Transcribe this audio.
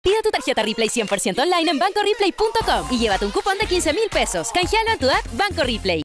Pide tu tarjeta Ripley 100% online en BancoRipley.com y llévate un cupón de 15,000 pesos. Canjealo en tu app Banco Ripley.